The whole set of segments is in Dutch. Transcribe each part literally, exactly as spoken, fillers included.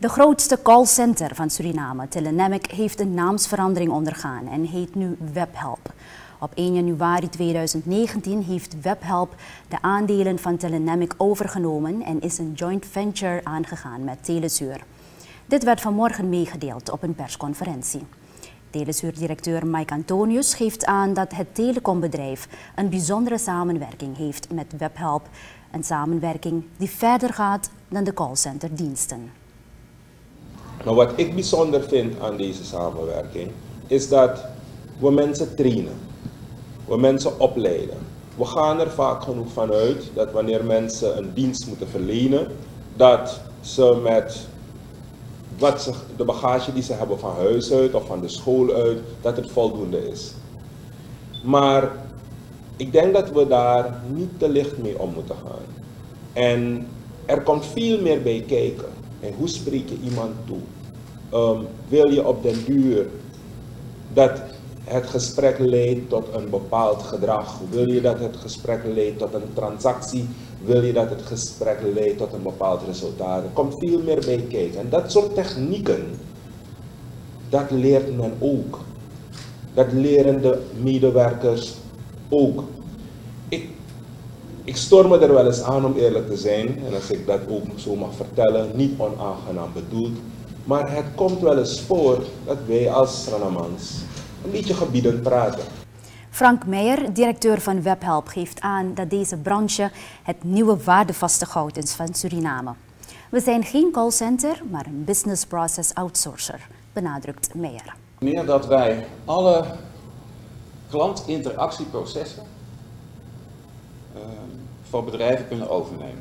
De grootste callcenter van Suriname, Telenamic, heeft een naamsverandering ondergaan en heet nu Webhelp. Op één januari tweeduizend negentien heeft Webhelp de aandelen van Telenamic overgenomen en is een joint venture aangegaan met Telesur. Dit werd vanmorgen meegedeeld op een persconferentie. Telesur-directeur Mike Antonius geeft aan dat het telecombedrijf een bijzondere samenwerking heeft met Webhelp. Een samenwerking die verder gaat dan de callcenterdiensten. Maar wat ik bijzonder vind aan deze samenwerking is dat we mensen trainen, we mensen opleiden. We gaan er vaak genoeg van uit dat wanneer mensen een dienst moeten verlenen, dat ze met wat ze, de bagage die ze hebben van huis uit of van de school uit, dat het voldoende is. Maar ik denk dat we daar niet te licht mee om moeten gaan. En er komt veel meer bij kijken. En hoe spreek je iemand toe? Um, wil je op den duur dat het gesprek leidt tot een bepaald gedrag? Wil je dat het gesprek leidt tot een transactie? Wil je dat het gesprek leidt tot een bepaald resultaat? Er komt veel meer bij kijken. En dat soort technieken, dat leert men ook. Dat leren de medewerkers ook. Ik, ik stoor me er wel eens aan om eerlijk te zijn. En als ik dat ook zo mag vertellen, niet onaangenaam bedoeld. Maar het komt wel eens voor dat wij als Surinamers een beetje gebiedend praten. Frank Meijer, directeur van Webhelp, geeft aan dat deze branche het nieuwe waardevaste goud is van Suriname. We zijn geen callcenter, maar een business process outsourcer, benadrukt Meijer. Meer dat wij alle klantinteractieprocessen uh, voor bedrijven kunnen overnemen.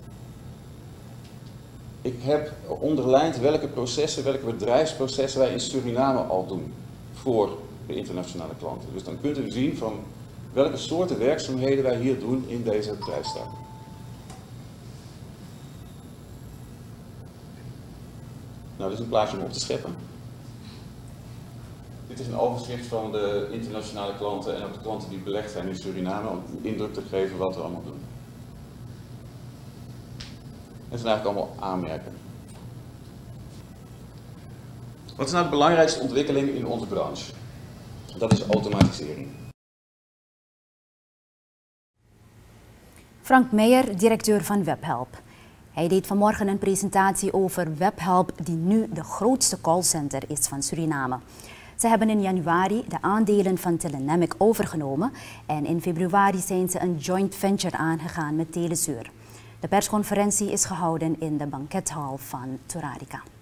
Ik heb onderlijnd welke processen, welke bedrijfsprocessen wij in Suriname al doen voor de internationale klanten. Dus dan kunt u zien van welke soorten werkzaamheden wij hier doen in deze bedrijfstak. Nou, dit is een plaatje om op te scheppen. Dit is een overzicht van de internationale klanten en ook de klanten die belegd zijn in Suriname om een indruk te geven wat we allemaal doen. Het zijn eigenlijk allemaal aanmerkingen. Wat is nou de belangrijkste ontwikkeling in onze branche? Dat is automatisering. Frank Meijer, directeur van Webhelp. Hij deed vanmorgen een presentatie over Webhelp, die nu de grootste callcenter is van Suriname. Ze hebben in januari de aandelen van Telenamic overgenomen en in februari zijn ze een joint venture aangegaan met Telesur. De persconferentie is gehouden in de bankethal van Turarica.